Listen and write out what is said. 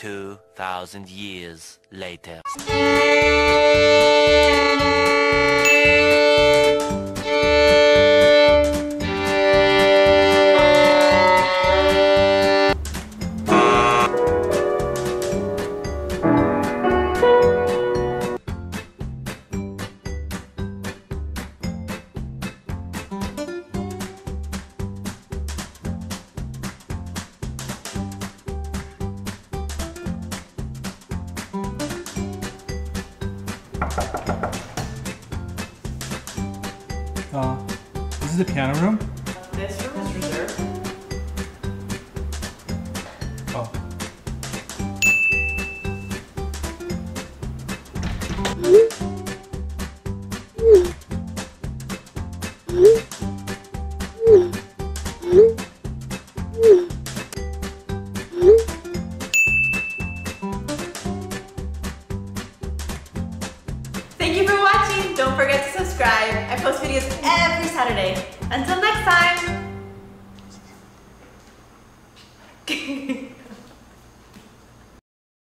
2,000 years later. This is the piano room? This room is reserved. Oh. Thank you for watching. Don't forget to subscribe. I post videos every Saturday. Until next time.